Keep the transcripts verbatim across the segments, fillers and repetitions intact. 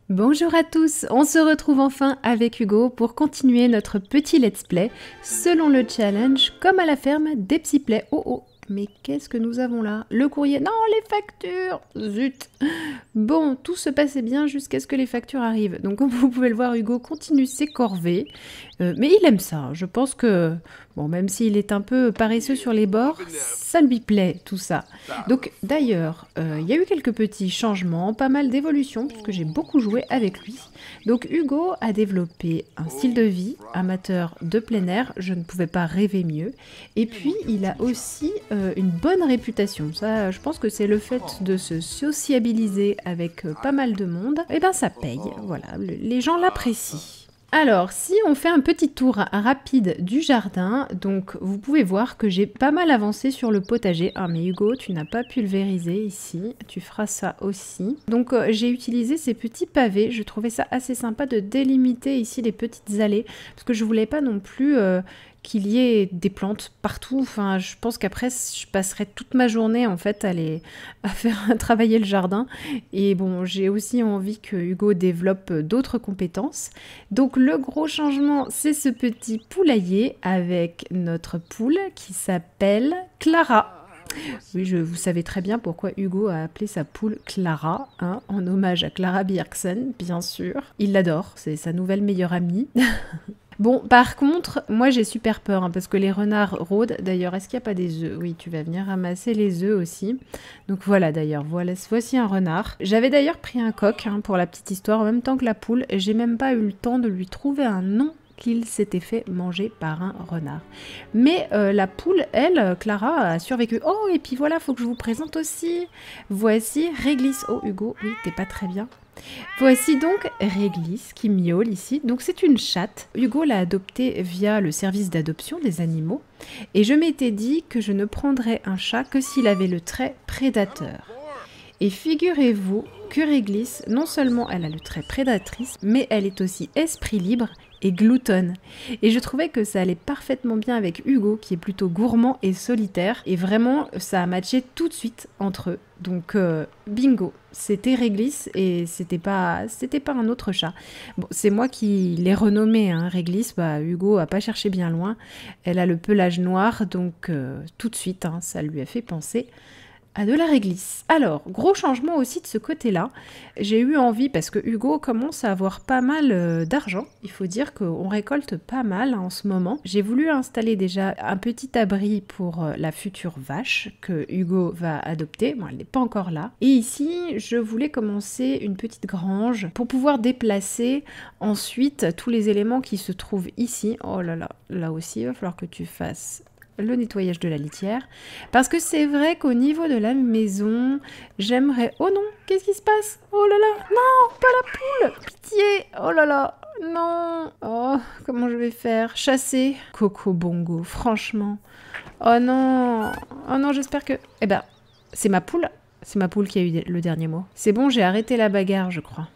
Bonjour à tous, on se retrouve enfin avec Hugo pour continuer notre petit let's play selon le challenge comme à la ferme des petits plaies. Oh oh, mais qu'est-ce que nous avons là? Le courrier, non les factures, zut. Bon, tout se passait bien jusqu'à ce que les factures arrivent. Donc comme vous pouvez le voir, Hugo continue ses corvées, euh, mais il aime ça. Je pense que, bon, même s'il est un peu paresseux sur les bords, ça lui plaît tout ça. Donc d'ailleurs, euh, il y a eu quelques petits changements, pas mal d'évolutions, puisque j'ai beaucoup joué avec lui. Donc Hugo a développé un style de vie, amateur de plein air, je ne pouvais pas rêver mieux. Et puis il a aussi euh, une bonne réputation. Ça, je pense que c'est le fait de se sociabiliser avec euh, pas mal de monde. Et ben ça paye, voilà, le- les gens l'apprécient. Alors, si on fait un petit tour rapide du jardin, donc vous pouvez voir que j'ai pas mal avancé sur le potager. Ah mais Hugo, tu n'as pas pulvérisé ici, tu feras ça aussi. Donc euh, j'ai utilisé ces petits pavés, je trouvais ça assez sympa de délimiter ici les petites allées, parce que je voulais pas non plus euh, qu'il y ait des plantes partout. Enfin, je pense qu'après, je passerai toute ma journée en fait à, les, à faire travailler le jardin. Et bon, j'ai aussi envie que Hugo développe d'autres compétences. Donc le gros changement, c'est ce petit poulailler avec notre poule qui s'appelle Clara. Oui, je, vous savez très bien pourquoi Hugo a appelé sa poule Clara, hein, en hommage à Clara Bjerksen, bien sûr. Il l'adore, c'est sa nouvelle meilleure amie. Bon, par contre, moi j'ai super peur, hein, parce que les renards rôdent. D'ailleurs, est-ce qu'il n'y a pas des œufs? Oui, tu vas venir ramasser les œufs aussi. Donc voilà, d'ailleurs, voilà, voici un renard. J'avais d'ailleurs pris un coq, hein, pour la petite histoire, en même temps que la poule. Et j'ai même pas eu le temps de lui trouver un nom qu'il s'était fait manger par un renard. Mais euh, la poule, elle, Clara, a survécu. Oh, et puis voilà, faut que je vous présente aussi. Voici Réglisse. Oh, Hugo, oui, t'es pas très bien. Voici donc Réglisse qui miaule ici. Donc c'est une chatte. Hugo l'a adoptée via le service d'adoption des animaux. Et je m'étais dit que je ne prendrais un chat que s'il avait le trait prédateur. Et figurez-vous que Réglisse, non seulement elle a le trait prédatrice, mais elle est aussi esprit libre et gloutonne. Et je trouvais que ça allait parfaitement bien avec Hugo, qui est plutôt gourmand et solitaire. Et vraiment, ça a matché tout de suite entre eux. Donc, euh, bingo, c'était Réglisse et c'était pas, c'était pas un autre chat. Bon, c'est moi qui l'ai renommé, hein, Réglisse. Bah, Hugo a pas cherché bien loin. Elle a le pelage noir, donc euh, tout de suite, hein, ça lui a fait penser à de la réglisse. Alors, gros changement aussi de ce côté-là. J'ai eu envie, parce que Hugo commence à avoir pas mal euh, d'argent. Il faut dire qu'on récolte pas mal, hein, en ce moment. J'ai voulu installer déjà un petit abri pour euh, la future vache que Hugo va adopter. Bon, elle n'est pas encore là. Et ici, je voulais commencer une petite grange pour pouvoir déplacer ensuite tous les éléments qui se trouvent ici. Oh là là, là aussi, il va falloir que tu fasses le nettoyage de la litière, parce que c'est vrai qu'au niveau de la maison, j'aimerais... Oh non, qu'est-ce qui se passe? Oh là là, non, pas la poule, pitié, oh là là, non, oh, comment je vais faire? Chasser Coco Bongo, franchement, oh non, oh non, j'espère que... Eh ben, c'est ma poule, c'est ma poule qui a eu le dernier mot. C'est bon, j'ai arrêté la bagarre, je crois.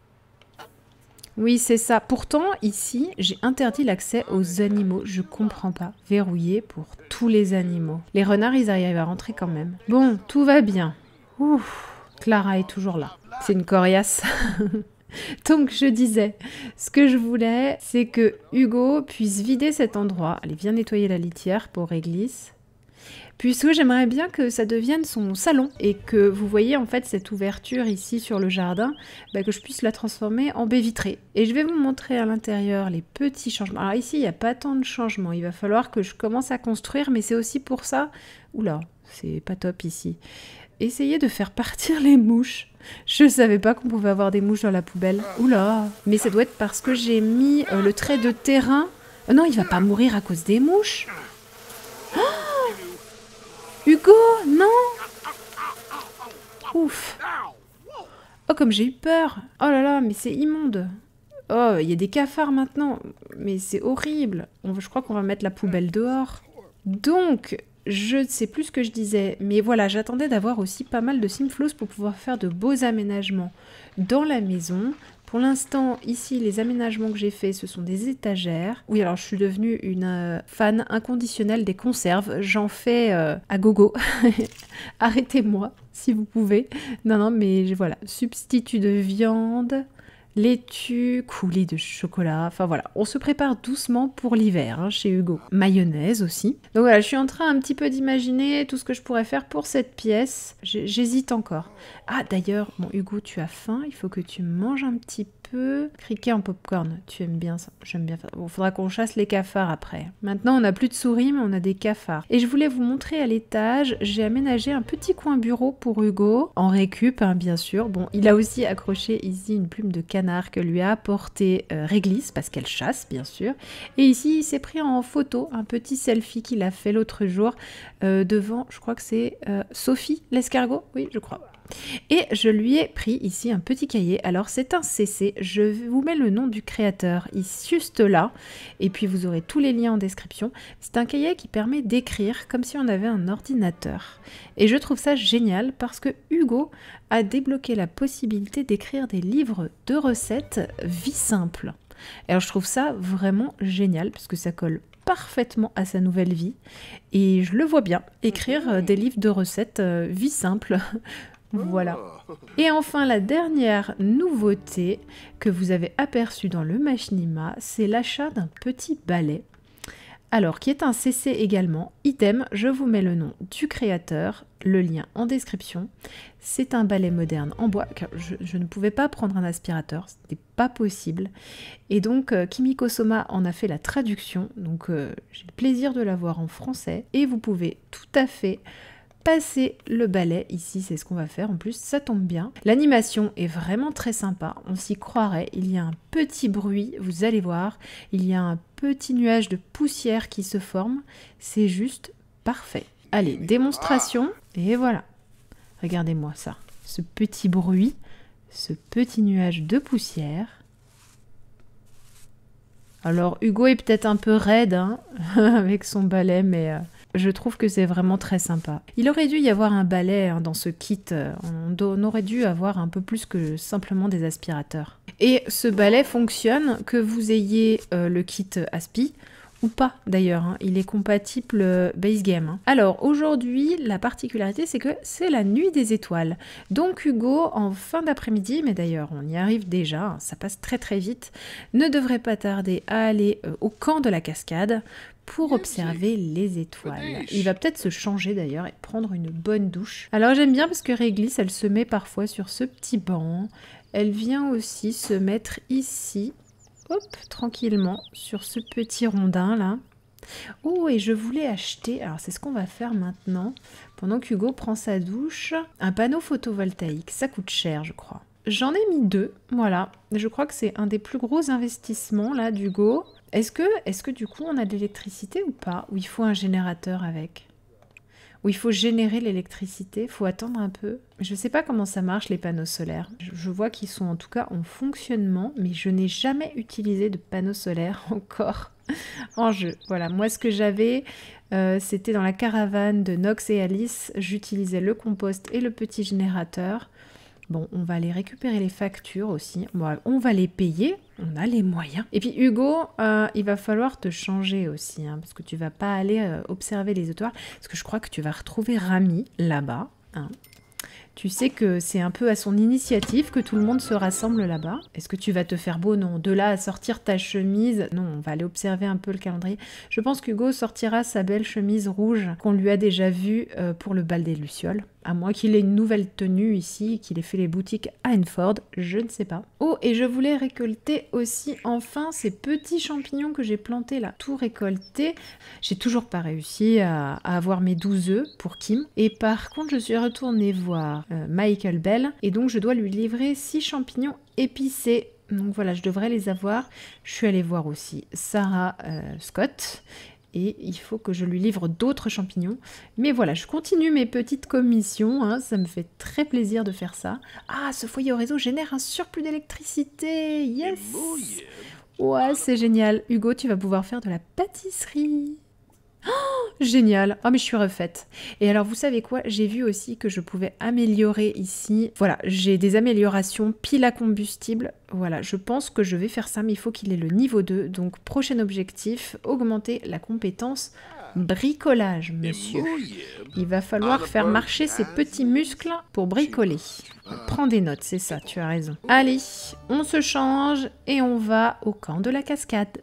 Oui, c'est ça. Pourtant, ici, j'ai interdit l'accès aux animaux. Je comprends pas. Verrouillé pour tous les animaux. Les renards, ils arrivent à rentrer quand même. Bon, tout va bien. Ouf, Clara est toujours là. C'est une coriace. Donc, je disais, ce que je voulais, c'est que Hugo puisse vider cet endroit. Allez, viens nettoyer la litière pour Réglisse. Puisque j'aimerais bien que ça devienne son salon et que vous voyez en fait cette ouverture ici sur le jardin, bah, que je puisse la transformer en baie vitrée. Et je vais vous montrer à l'intérieur les petits changements. Alors ici, il n'y a pas tant de changements, il va falloir que je commence à construire, mais c'est aussi pour ça... Oula, c'est pas top ici. Essayez de faire partir les mouches. Je ne savais pas qu'on pouvait avoir des mouches dans la poubelle. Oula, mais ça doit être parce que j'ai mis euh, le trait de terrain. Oh non, il va pas mourir à cause des mouches. Hugo, non! Ouf! Oh, comme j'ai eu peur! Oh là là, mais c'est immonde! Oh, il y a des cafards maintenant! Mais c'est horrible! On, je crois qu'on va mettre la poubelle dehors. Donc, je ne sais plus ce que je disais, mais voilà, j'attendais d'avoir aussi pas mal de simflos pour pouvoir faire de beaux aménagements dans la maison. Pour l'instant, ici, les aménagements que j'ai faits, ce sont des étagères. Oui, alors je suis devenue une euh, fan inconditionnelle des conserves. J'en fais euh, à gogo. Arrêtez-moi, si vous pouvez. Non, non, mais voilà. Substitut de viande, laitue, coulis de chocolat, enfin voilà, on se prépare doucement pour l'hiver hein, chez Hugo. Mayonnaise aussi. Donc voilà, je suis en train un petit peu d'imaginer tout ce que je pourrais faire pour cette pièce. J'hésite encore. Ah d'ailleurs, bon Hugo, tu as faim, il faut que tu manges un petit peu. Criquet en popcorn, tu aimes bien ça? J'aime bien ça. Bon, faudra qu'on chasse les cafards après. Maintenant, on n'a plus de souris, mais on a des cafards. Et je voulais vous montrer à l'étage, j'ai aménagé un petit coin bureau pour Hugo, en récup, hein, bien sûr. Bon, il a aussi accroché ici une plume de canard que lui a apporté euh, Réglisse, parce qu'elle chasse, bien sûr. Et ici, il s'est pris en photo un petit selfie qu'il a fait l'autre jour euh, devant, je crois que c'est euh, Sophie, l'escargot. Oui, je crois. Et je lui ai pris ici un petit cahier. Alors c'est un C C, je vous mets le nom du créateur ici, juste là, et puis vous aurez tous les liens en description. C'est un cahier qui permet d'écrire comme si on avait un ordinateur. Et je trouve ça génial parce que Hugo a débloqué la possibilité d'écrire des livres de recettes vie simple. Et alors je trouve ça vraiment génial parce que ça colle parfaitement à sa nouvelle vie. Et je le vois bien écrire des livres de recettes vie simple. Voilà. Et enfin, la dernière nouveauté que vous avez aperçue dans le Machinima, c'est l'achat d'un petit balai. Alors, qui est un C C également. Idem, je vous mets le nom du créateur, le lien en description. C'est un balai moderne en bois, car je, je ne pouvais pas prendre un aspirateur, ce n'était pas possible. Et donc, euh, Kimiko Soma en a fait la traduction, donc euh, j'ai le plaisir de l'avoir en français. Et vous pouvez tout à fait passer le balai, ici c'est ce qu'on va faire, en plus ça tombe bien. L'animation est vraiment très sympa, on s'y croirait, il y a un petit bruit, vous allez voir, il y a un petit nuage de poussière qui se forme, c'est juste parfait. Allez, démonstration, et voilà, regardez-moi ça, ce petit bruit, ce petit nuage de poussière. Alors Hugo est peut-être un peu raide hein, avec son balai, mais... Euh, je trouve que c'est vraiment très sympa. Il aurait dû y avoir un balai hein, dans ce kit. On, on aurait dû avoir un peu plus que simplement des aspirateurs. Et ce balai fonctionne que vous ayez euh, le kit Aspi ou pas d'ailleurs. Hein. Il est compatible euh, base game. Hein. Alors aujourd'hui, la particularité c'est que c'est la nuit des étoiles. Donc Hugo, en fin d'après-midi, mais d'ailleurs on y arrive déjà, hein, ça passe très très vite, ne devrait pas tarder à aller euh, au camp de la cascade pour observer les étoiles. Il va peut-être se changer d'ailleurs et prendre une bonne douche. Alors j'aime bien parce que Réglisse, elle se met parfois sur ce petit banc. Elle vient aussi se mettre ici, hop, tranquillement, sur ce petit rondin là. Oh, et je voulais acheter, alors c'est ce qu'on va faire maintenant, pendant qu'Hugo prend sa douche, un panneau photovoltaïque. Ça coûte cher, je crois. J'en ai mis deux, voilà. Je crois que c'est un des plus gros investissements là d'Hugo. Est-ce que, est-ce que du coup on a de l'électricité ou pas? Ou il faut un générateur avec? Ou il faut générer l'électricité? Il faut attendre un peu. Je ne sais pas comment ça marche les panneaux solaires. Je, je vois qu'ils sont en tout cas en fonctionnement, mais je n'ai jamais utilisé de panneaux solaires encore en jeu. Voilà, moi ce que j'avais, euh, c'était dans la caravane de Nox et Alice. J'utilisais le compost et le petit générateur. Bon, on va aller récupérer les factures aussi. Bon, on va les payer, on a les moyens. Et puis Hugo, euh, il va falloir te changer aussi, hein, parce que tu vas pas aller euh, observer les étoiles, parce que je crois que tu vas retrouver Rami là-bas. Hein. Tu sais que c'est un peu à son initiative que tout le monde se rassemble là-bas. Est-ce que tu vas te faire beau? Non. De là à sortir ta chemise, non, on va aller observer un peu le calendrier. Je pense qu'Hugo sortira sa belle chemise rouge qu'on lui a déjà vue euh, pour le bal des Lucioles. À moins qu'il ait une nouvelle tenue ici, qu'il ait fait les boutiques à Enford, je ne sais pas. Oh, et je voulais récolter aussi enfin ces petits champignons que j'ai plantés là. Tout récolté. J'ai toujours pas réussi à, à avoir mes douze œufs pour Kim. Et par contre, je suis retournée voir euh, Michael Bell. Et donc, je dois lui livrer six champignons épicés. Donc voilà, je devrais les avoir. Je suis allée voir aussi Sarah euh, Scott. Et il faut que je lui livre d'autres champignons. Mais voilà, je continue mes petites commissions. Hein, ça me fait très plaisir de faire ça. Ah, ce foyer au réseau génère un surplus d'électricité. Yes! Ouais, c'est génial. Hugo, tu vas pouvoir faire de la pâtisserie. Oh, génial. Ah, mais je suis refaite. Et alors, vous savez quoi? J'ai vu aussi que je pouvais améliorer ici. Voilà, j'ai des améliorations pile à combustible. Voilà, je pense que je vais faire ça, mais il faut qu'il ait le niveau deux. Donc, prochain objectif, augmenter la compétence Bricolage, monsieur. Il va falloir faire marcher ses petits muscles pour bricoler. Prends des notes, c'est ça, tu as raison. Allez, on se change et on va au camp de la cascade.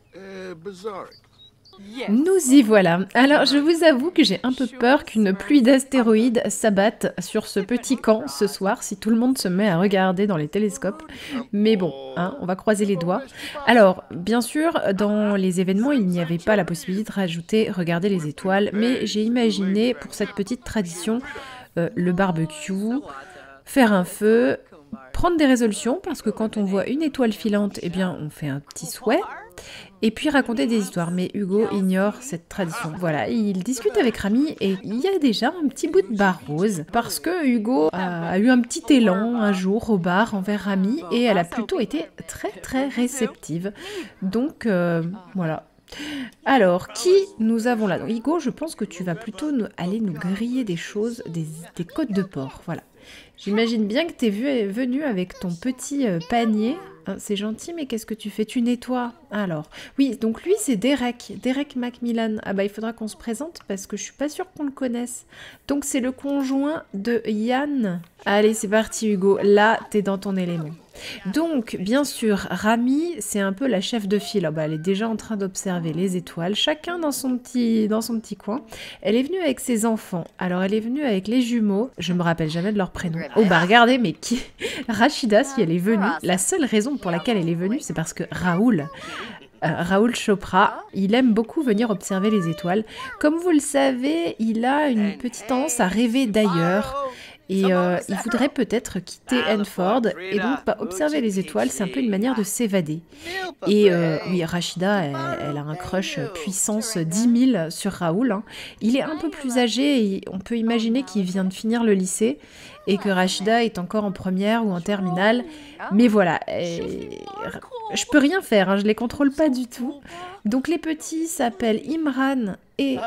Nous y voilà. Alors, je vous avoue que j'ai un peu peur qu'une pluie d'astéroïdes s'abatte sur ce petit camp ce soir, si tout le monde se met à regarder dans les télescopes. Mais bon, hein, on va croiser les doigts. Alors, bien sûr, dans les événements, il n'y avait pas la possibilité de rajouter « regarder les étoiles », mais j'ai imaginé, pour cette petite tradition, euh, le barbecue, faire un feu, prendre des résolutions, parce que quand on voit une étoile filante, eh bien, on fait un petit souhait. Et puis raconter des histoires, mais Hugo ignore cette tradition. Voilà, il discute avec Rami et il y a déjà un petit bout de bar rose parce que Hugo a, a eu un petit élan un jour au bar envers Rami et elle a plutôt été très très réceptive. Donc euh, voilà. Alors, qui nous avons là? Donc, Hugo, je pense que tu vas plutôt nous, aller nous griller des choses, des, des côtes de porc, voilà. J'imagine bien que tu es venu avec ton petit euh, panier. Hein, c'est gentil, mais qu'est-ce que tu fais? Tu nettoies. Alors, oui, donc lui, c'est Derek. Derek Macmillan. Ah bah, il faudra qu'on se présente parce que je suis pas sûre qu'on le connaisse. Donc, c'est le conjoint de Yann. Allez, c'est parti, Hugo. Là, t'es dans ton élément. Donc, bien sûr, Rami, c'est un peu la chef de file. Oh, bah, elle est déjà en train d'observer les étoiles, chacun dans son, petit, dans son petit coin. Elle est venue avec ses enfants. Alors, elle est venue avec les jumeaux. Je me rappelle jamais de leur prénom. Oh, bah, regardez, mais qui... Rachida, si elle est venue, la seule raison pour laquelle elle est venue, c'est parce que Raoul... Euh, Raoul Chopra, il aime beaucoup venir observer les étoiles. Comme vous le savez, il a une petite tendance à rêver d'ailleurs. Et euh, il voudrait peut-être quitter Enford et donc pas observer les étoiles, c'est un peu une manière de s'évader. Et euh, oui, Rachida, elle, elle a un crush puissance dix mille sur Raoul. Hein. Il est un peu plus âgé et on peut imaginer qu'il vient de finir le lycée et que Rachida est encore en première ou en terminale. Mais voilà, et... je peux rien faire, hein, je les contrôle pas du tout. Donc les petits s'appellent Imran et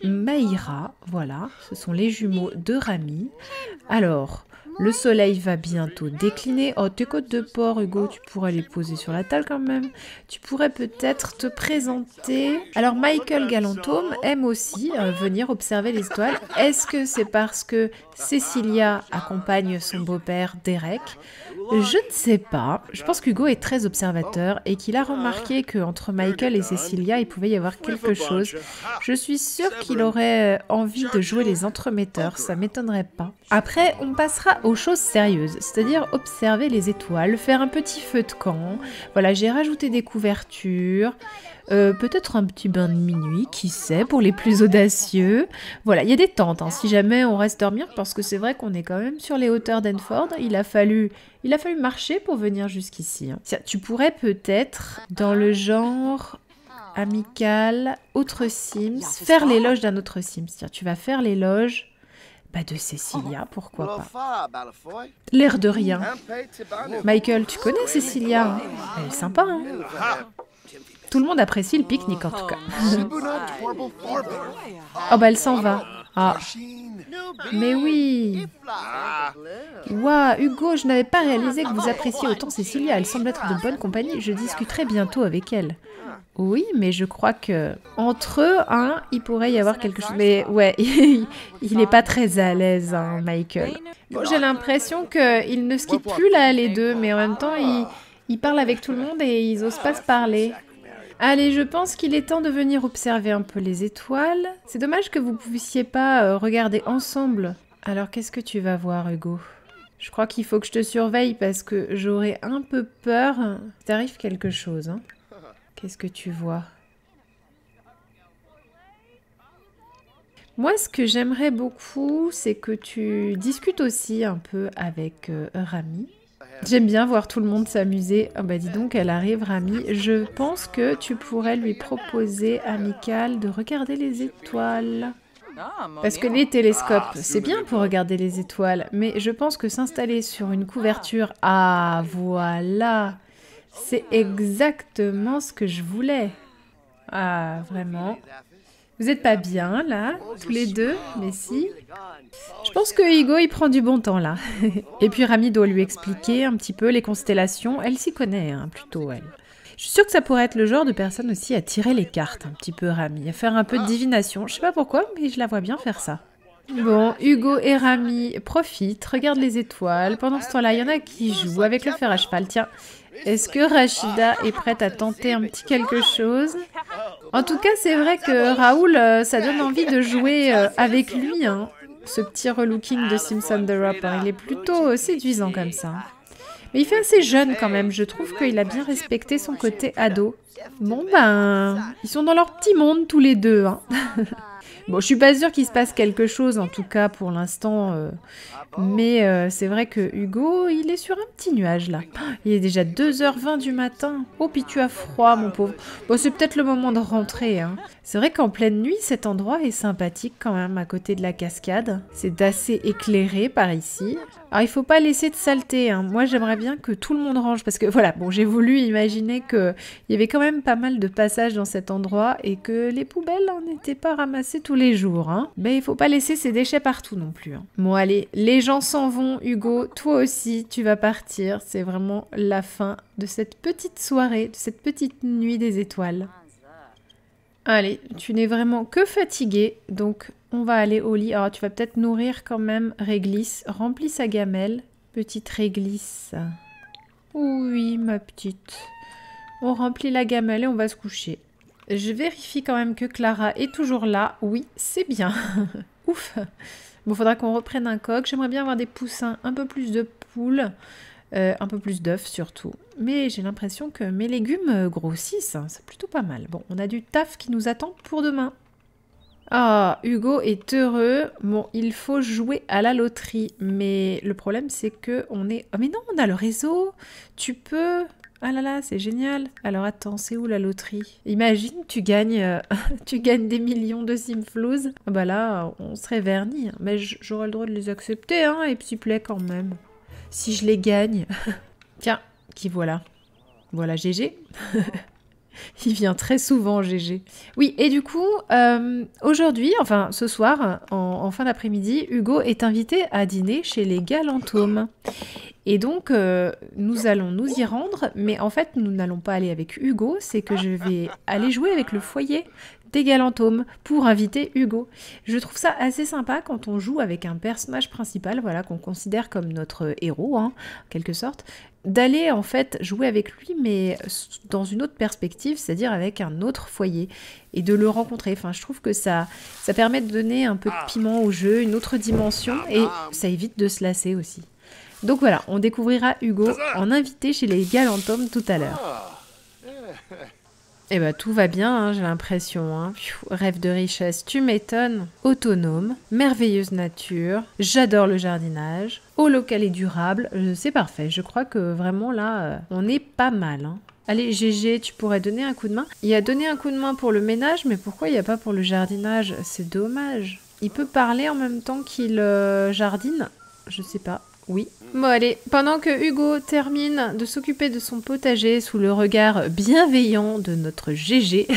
Maïra, voilà, ce sont les jumeaux de Rami. Alors, le soleil va bientôt décliner. Oh, tes côtes de porc, Hugo, tu pourrais les poser sur la table quand même. Tu pourrais peut-être te présenter. Alors, Michael Galantome aime aussi euh, venir observer les étoiles. Est-ce que c'est parce que Cecilia accompagne son beau-père Derek ? Je ne sais pas. Je pense qu'Hugo est très observateur et qu'il a remarqué qu'entre Michael et Cecilia, il pouvait y avoir quelque chose. Je suis sûre qu'il aurait envie de jouer les entremetteurs, ça m'étonnerait pas. Après, on passera aux choses sérieuses, c'est-à-dire observer les étoiles, faire un petit feu de camp. Voilà, j'ai rajouté des couvertures. Euh, peut-être un petit bain de minuit, qui sait, pour les plus audacieux. Voilà, il y a des tentes, hein, si jamais on reste dormir, parce que c'est vrai qu'on est quand même sur les hauteurs d'Enford. Il a fallu, il a fallu marcher pour venir jusqu'ici. Hein. Tiens, tu pourrais peut-être, dans le genre amical, autre Sims, faire l'éloge d'un autre Sims. Tiens, tu vas faire l'éloge bah, de Cecilia, pourquoi pas. L'air de rien. Michael, tu connais Cecilia, hein? Elle est sympa, hein? Tout le monde apprécie le pique-nique en tout cas. Oh bah elle s'en va. Ah. Mais oui. Waouh, Hugo, je n'avais pas réalisé que vous appréciez autant Cecilia. Elle semble être de bonne compagnie. Je discuterai bientôt avec elle. Oui, mais je crois que entre eux, hein, il pourrait y avoir quelque chose. Mais ouais, il n'est pas très à l'aise, hein, Michael. Bon, j'ai l'impression qu'ils ne se quittent plus là, les deux, mais en même temps, ils, ils parlent avec tout le monde et ils osent pas se parler. Allez, je pense qu'il est temps de venir observer un peu les étoiles. C'est dommage que vous ne puissiez pas euh, regarder ensemble. Alors, qu'est-ce que tu vas voir, Hugo? Je crois qu'il faut que je te surveille parce que j'aurais un peu peur. Il t'arrive quelque chose, hein? Qu'est-ce que tu vois? Moi, ce que j'aimerais beaucoup, c'est que tu discutes aussi un peu avec euh, Rami. J'aime bien voir tout le monde s'amuser. Oh bah dis donc, elle arrive, Rami. Je pense que tu pourrais lui proposer, amical, de regarder les étoiles. Parce que les télescopes, c'est bien pour regarder les étoiles, mais je pense que s'installer sur une couverture... Ah, voilà! C'est exactement ce que je voulais. Ah, vraiment. Vous êtes pas bien, là, tous les deux? Mais si. Je pense que Hugo, il prend du bon temps, là. Et puis Rami doit lui expliquer un petit peu les constellations. Elle s'y connaît, hein, plutôt, elle. Je suis sûre que ça pourrait être le genre de personne aussi à tirer les cartes, un petit peu, Rami, à faire un peu de divination. Je sais pas pourquoi, mais je la vois bien faire ça. Bon, Hugo et Rami profitent, regardent les étoiles. Pendant ce temps-là, il y en a qui jouent avec le fer à cheval. Tiens, est-ce que Rachida est prête à tenter un petit quelque chose? En tout cas, c'est vrai que Raoul, euh, ça donne envie de jouer euh, avec lui, hein, ce petit relooking de Simpson the Rapper. Il est plutôt euh, séduisant comme ça. Mais il fait assez jeune quand même. Je trouve qu'il a bien respecté son côté ado. Bon ben, ils sont dans leur petit monde tous les deux, hein. Bon, je suis pas sûre qu'il se passe quelque chose, en tout cas pour l'instant. Euh, mais euh, c'est vrai que Hugo, il est sur un petit nuage là. Il est déjà deux heures vingt du matin. Oh, puis tu as froid, mon pauvre. Bon, c'est peut-être le moment de rentrer, hein. C'est vrai qu'en pleine nuit, cet endroit est sympathique quand même, à côté de la cascade. C'est assez éclairé par ici. Alors, il faut pas laisser de saleté, hein. Moi, j'aimerais bien que tout le monde range, parce que voilà, bon, j'ai voulu imaginer qu'il y avait quand même pas mal de passages dans cet endroit et que les poubelles n'étaient pas ramassées tous les jours, hein. Mais il faut pas laisser ses déchets partout non plus, hein. Bon, allez, les gens s'en vont, Hugo. Toi aussi, tu vas partir. C'est vraiment la fin de cette petite soirée, de cette petite nuit des étoiles. Allez, tu n'es vraiment que fatigué, donc on va aller au lit. Alors, tu vas peut-être nourrir quand même Réglisse. Remplis sa gamelle, petite Réglisse. Oui, ma petite. On remplit la gamelle et on va se coucher. Je vérifie quand même que Clara est toujours là. Oui, c'est bien. Ouf. Bon, faudra qu'on reprenne un coq. J'aimerais bien avoir des poussins, un peu plus de poules. Euh, un peu plus d'œufs surtout. Mais j'ai l'impression que mes légumes grossissent, hein. C'est plutôt pas mal. Bon, on a du taf qui nous attend pour demain. Ah, Hugo est heureux. Bon, il faut jouer à la loterie. Mais le problème, c'est que on est... Oh, mais non, on a le réseau. Tu peux... Ah là là, c'est génial. Alors attends, c'est où la loterie? Imagine, tu gagnes, euh, tu gagnes des millions de simflouz. Ah bah là, on serait vernis. Mais j'aurais le droit de les accepter, hein, et puis plaît quand même. Si je les gagne. Tiens, qui voilà. Voilà G G. Il vient très souvent, G G. Oui, et du coup, euh, aujourd'hui, enfin ce soir, en, en fin d'après-midi, Hugo est invité à dîner chez les Galantomes. Et donc, euh, nous allons nous y rendre, mais en fait, nous n'allons pas aller avec Hugo, c'est que je vais aller jouer avec le foyer des Galantomes pour inviter Hugo. Je trouve ça assez sympa quand on joue avec un personnage principal, voilà, qu'on considère comme notre héros, hein, en quelque sorte, d'aller en fait jouer avec lui, mais dans une autre perspective, c'est-à-dire avec un autre foyer, et de le rencontrer. Enfin, je trouve que ça, ça permet de donner un peu de piment au jeu, une autre dimension, et ça évite de se lasser aussi. Donc voilà, on découvrira Hugo en invité chez les Galantomes tout à l'heure. Eh ben tout va bien, hein, j'ai l'impression. Hein. Rêve de richesse, tu m'étonnes. Autonome, merveilleuse nature, j'adore le jardinage, eau locale et durable, euh, c'est parfait. Je crois que vraiment là, euh, on est pas mal. Hein. Allez, G G, tu pourrais donner un coup de main. Il a donné un coup de main pour le ménage, mais pourquoi il n'y a pas pour le jardinage? C'est dommage. Il peut parler en même temps qu'il euh, jardine? Je sais pas. Oui. Bon allez, pendant que Hugo termine de s'occuper de son potager sous le regard bienveillant de notre G G,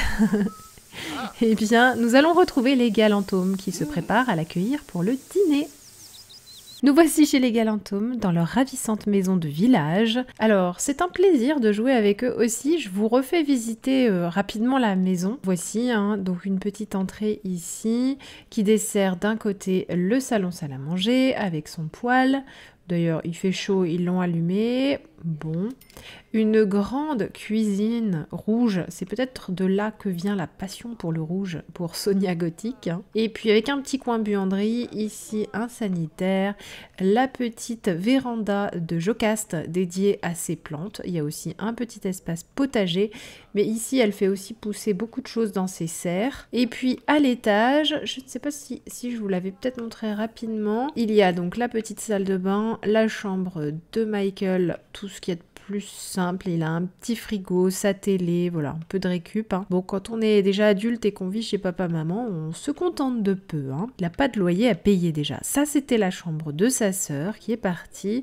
eh bien, nous allons retrouver les Galantomes qui se préparent à l'accueillir pour le dîner. Nous voici chez les Galantomes, dans leur ravissante maison de village. Alors, c'est un plaisir de jouer avec eux aussi. Je vous refais visiter euh, rapidement la maison. Voici, hein, donc une petite entrée ici, qui dessert d'un côté le salon salle à manger, avec son poêle. D'ailleurs, il fait chaud, ils l'ont allumé. Bon. Une grande cuisine rouge. C'est peut-être de là que vient la passion pour le rouge, pour Sonia Gothic. Hein. Et puis avec un petit coin buanderie, ici un sanitaire. La petite véranda de Jocaste dédiée à ses plantes. Il y a aussi un petit espace potager. Mais ici, elle fait aussi pousser beaucoup de choses dans ses serres. Et puis à l'étage, je ne sais pas si, si je vous l'avais peut-être montré rapidement. Il y a donc la petite salle de bain, la chambre de Michael, tout ce qui est plus simple, il a un petit frigo, sa télé, voilà, un peu de récup. Hein. Bon, quand on est déjà adulte et qu'on vit chez papa-maman, on se contente de peu. Hein. Il n'a pas de loyer à payer déjà. Ça, c'était la chambre de sa sœur qui est partie.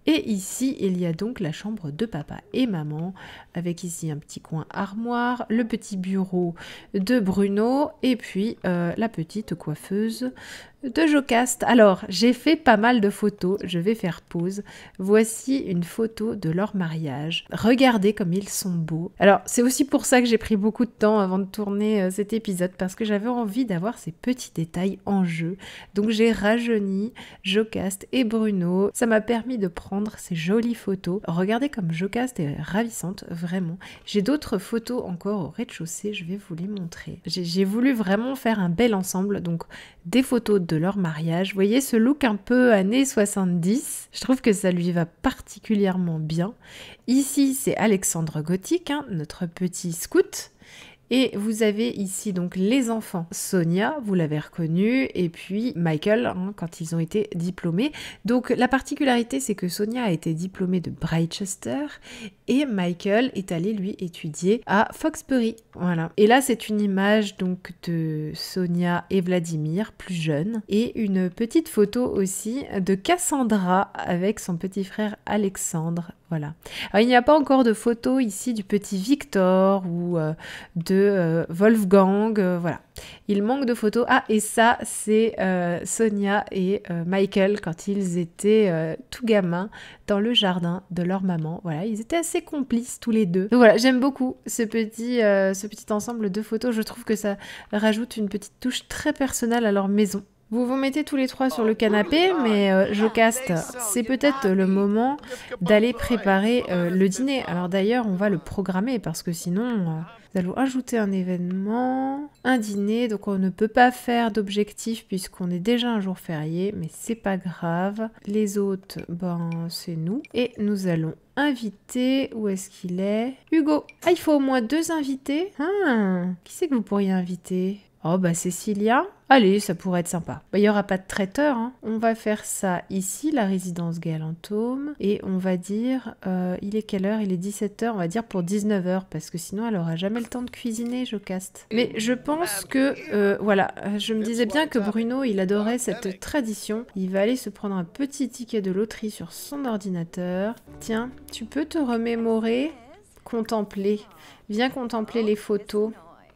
Et ici, il y a donc la chambre de papa et maman, avec ici un petit coin armoire, le petit bureau de Bruno, et puis euh, la petite coiffeuse de Jocaste. Alors, j'ai fait pas mal de photos, je vais faire pause. Voici une photo de leur mariage. Regardez comme ils sont beaux. Alors, c'est aussi pour ça que j'ai pris beaucoup de temps avant de tourner euh, cet épisode, parce que j'avais envie d'avoir ces petits détails en jeu. Donc, j'ai rajeuni Jocaste et Bruno. Ça m'a permis de prendre ces jolies photos. Regardez comme Jocaste est ravissante, vraiment. J'ai d'autres photos encore au rez-de-chaussée, je vais vous les montrer. J'ai voulu vraiment faire un bel ensemble, donc des photos de leur mariage. Vous voyez ce look un peu années soixante-dix, je trouve que ça lui va particulièrement bien. Ici, c'est Alexandre Gothique, hein, notre petit scout. Et vous avez ici donc les enfants, Sonia, vous l'avez reconnu, et puis Michael, hein, quand ils ont été diplômés. Donc la particularité, c'est que Sonia a été diplômée de Brightchester et Michael est allé lui étudier à Foxbury. Voilà. Et là, c'est une image donc de Sonia et Vladimir, plus jeunes, et une petite photo aussi de Cassandra avec son petit frère Alexandre. Voilà. Alors, il n'y a pas encore de photo ici du petit Victor ou euh, de euh, Wolfgang. Euh, voilà. Il manque de photos. Ah, et ça, c'est euh, Sonia et euh, Michael quand ils étaient euh, tout gamins dans le jardin de leur maman. Voilà, ils étaient assez complices tous les deux. Donc voilà, j'aime beaucoup ce petit, euh, ce petit ensemble de photos. Je trouve que ça rajoute une petite touche très personnelle à leur maison. Vous vous mettez tous les trois sur le canapé, mais euh, Jocaste, c'est peut-être le moment d'aller préparer euh, le dîner. Alors d'ailleurs, on va le programmer parce que sinon, euh, nous allons ajouter un événement, un dîner. Donc on ne peut pas faire d'objectif puisqu'on est déjà un jour férié, mais c'est pas grave. Les hôtes, ben c'est nous. Et nous allons inviter, où est-ce qu'il est? Hugo. Ah, il faut au moins deux invités. Ah, qui c'est que vous pourriez inviter? Oh bah Cécilia. Allez, ça pourrait être sympa. Bah, il n'y aura pas de traiteur, hein. On va faire ça ici, la résidence Galantôme. Et on va dire, euh, il est quelle heure? Il est dix-sept heures, on va dire pour dix-neuf heures, parce que sinon elle aura jamais le temps de cuisiner, Jocaste. Mais je pense que, euh, voilà, je me disais bien que Bruno, il adorait cette tradition. Il va aller se prendre un petit ticket de loterie sur son ordinateur. Tiens, tu peux te remémorer, contempler. Viens contempler les photos.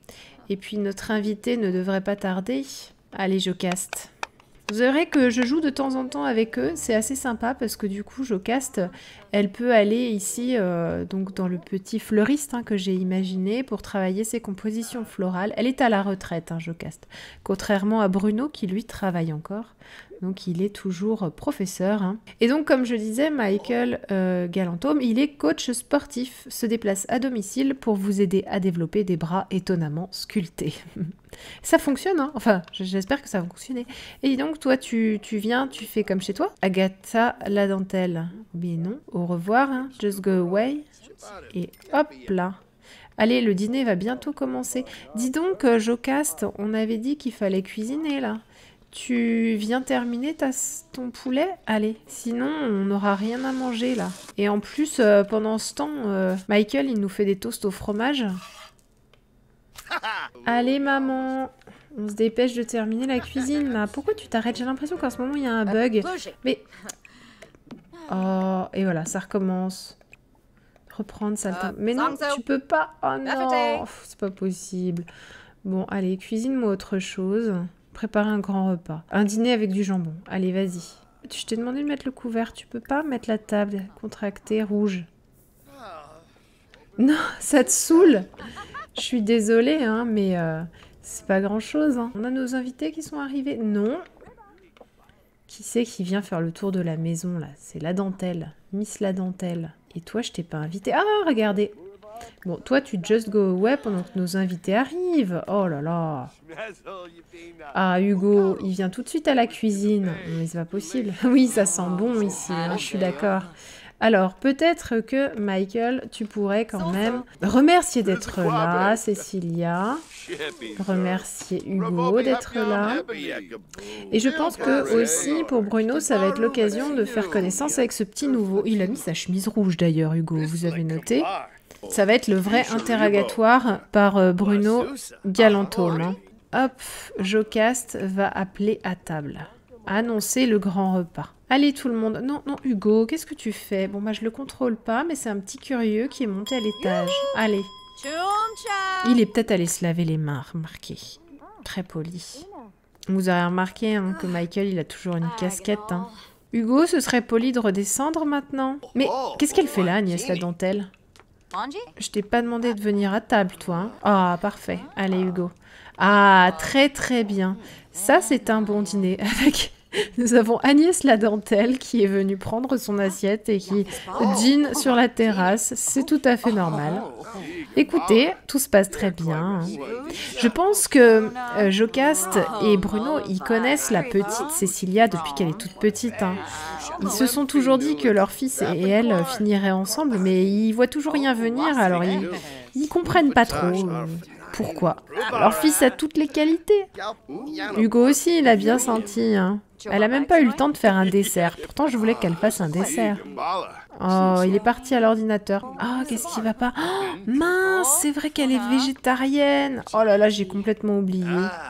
Et puis notre invité ne devrait pas tarder. Allez, Jocaste. Vous verrez que je joue de temps en temps avec eux, c'est assez sympa parce que du coup, Jocaste, elle peut aller ici, euh, donc dans le petit fleuriste hein, que j'ai imaginé pour travailler ses compositions florales. Elle est à la retraite, hein, Jocaste, contrairement à Bruno qui lui travaille encore. Donc il est toujours professeur. Hein. Et donc comme je disais, Michael euh, Galantôme, il est coach sportif, se déplace à domicile pour vous aider à développer des bras étonnamment sculptés. Ça fonctionne, hein. Enfin, j'espère que ça va fonctionner. Et donc toi, tu, tu viens, tu fais comme chez toi. Agatha, la dentelle. Mais non, au revoir, hein. Just go away. Et hop là. Allez, le dîner va bientôt commencer. Dis donc, Jocaste, on avait dit qu'il fallait cuisiner là. Tu viens terminer ta, ton poulet? Allez, sinon on n'aura rien à manger là. Et en plus, euh, pendant ce temps, euh, Michael, il nous fait des toasts au fromage. Allez maman, on se dépêche de terminer la cuisine là. Pourquoi tu t'arrêtes? J'ai l'impression qu'en ce moment il y a un bug. Mais... Oh, et voilà, ça recommence. Reprendre ça le temps. Mais non, tu peux pas. Oh non, c'est pas possible. Bon, allez, cuisine-moi autre chose. Préparer un grand repas. Un dîner avec du jambon. Allez, vas-y. Je t'ai demandé de mettre le couvert. Tu peux pas mettre la table contractée rouge? Non, ça te saoule. Je suis désolée, hein, mais euh, c'est pas grand-chose. Hein. On a nos invités qui sont arrivés. Non. Qui c'est qui vient faire le tour de la maison, là? C'est la dentelle. Miss la dentelle. Et toi, je t'ai pas invité. Ah, regardez. Bon, toi, tu just go away pendant que nos invités arrivent. Oh là là. Ah, Hugo, il vient tout de suite à la cuisine. Mais c'est pas possible. Oui, ça sent bon ici, hein, je suis d'accord. Alors, peut-être que, Michael, tu pourrais quand même remercier d'être là, Cécilia. Remercier Hugo d'être là. Et je pense que aussi, pour Bruno, ça va être l'occasion de faire connaissance avec ce petit nouveau. Il a mis sa chemise rouge d'ailleurs, Hugo, vous avez noté. Ça va être le vrai interrogatoire par euh, Bruno Galantôme. Hein. Hop, Jocaste va appeler à table. Annoncer le grand repas. Allez tout le monde. Non, non, Hugo, qu'est-ce que tu fais? Bon, bah je le contrôle pas, mais c'est un petit curieux qui est monté à l'étage. Allez. Il est peut-être allé se laver les mains, remarquez. Très poli. Vous avez remarqué hein, que Michael, il a toujours une casquette. Hein. Hugo, ce serait poli de redescendre maintenant. Mais qu'est-ce qu'elle fait là, Agnès, la dentelle? Je t'ai pas demandé de venir à table, toi. Hein. Ah, parfait. Allez, Hugo. Ah, très très bien. Ça, c'est un bon dîner avec... Nous avons Agnès la dentelle qui est venue prendre son assiette et qui dîne sur la terrasse. C'est tout à fait normal. Écoutez, tout se passe très bien. Je pense que euh, Jocaste et Bruno, ils connaissent la petite Cécilia depuis qu'elle est toute petite. Hein. Ils se sont toujours dit que leur fils et elle finiraient ensemble, mais ils voient toujours rien venir, alors ils, ils comprennent pas trop. Euh, Pourquoi? Leur fils a toutes les qualités. Hugo aussi, il a bien senti. Hein. Elle a même pas eu le temps de faire un dessert. Pourtant, je voulais qu'elle fasse un dessert. Oh, il est parti à l'ordinateur. Ah, oh, qu'est-ce qui va pas? Oh, mince, c'est vrai qu'elle est végétarienne. Oh là là, j'ai complètement oublié.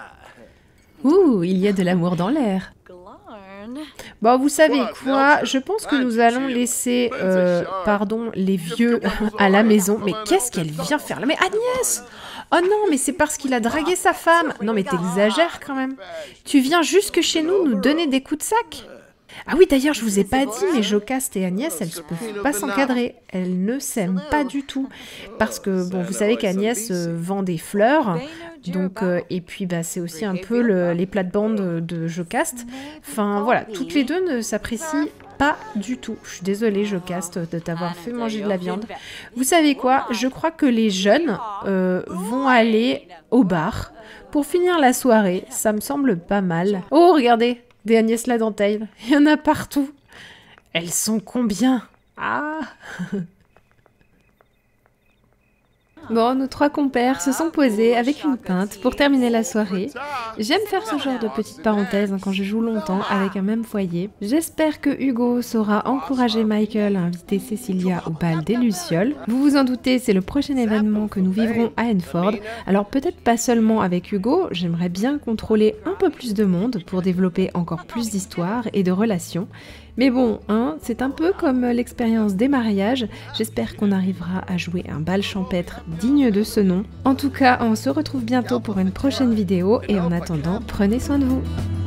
Ouh, il y a de l'amour dans l'air. Bon, vous savez quoi? Je pense que nous allons laisser, euh, pardon, les vieux à la maison. Mais qu'est-ce qu'elle vient faire là? Mais Agnès! Oh non, mais c'est parce qu'il a dragué sa femme. Non, mais t'exagères quand même. Tu viens jusque chez nous nous donner des coups de sac? Ah oui, d'ailleurs, je vous ai pas dit, mais Jocaste et Agnès, elles ne peuvent pas s'encadrer. Elles ne s'aiment pas du tout. Parce que, bon, vous savez qu'Agnès euh, vend des fleurs. Donc, euh, et puis, bah, c'est aussi un peu le, les plates-bandes de, de Jocaste. Enfin, voilà, toutes les deux ne s'apprécient pas du tout. Je suis désolée, Jocaste, de t'avoir fait manger de la viande. Vous savez quoi? Je crois que les jeunes euh, vont aller au bar pour finir la soirée. Ça me semble pas mal. Oh, regardez! Des Agnès la dentelle. Il y en a partout. Elles sont combien? Ah. Bon, nos trois compères se sont posés avec une pinte pour terminer la soirée. J'aime faire ce genre de petites parenthèses hein, quand je joue longtemps avec un même foyer. J'espère que Hugo saura encourager Michael à inviter Cécilia au bal des Lucioles. Vous vous en doutez, c'est le prochain événement que nous vivrons à Enford. Alors peut-être pas seulement avec Hugo, j'aimerais bien contrôler un peu plus de monde pour développer encore plus d'histoires et de relations. Mais bon, hein, c'est un peu comme l'expérience des mariages. J'espère qu'on arrivera à jouer un bal champêtre digne de ce nom. En tout cas, on se retrouve bientôt pour une prochaine vidéo et en attendant, prenez soin de vous.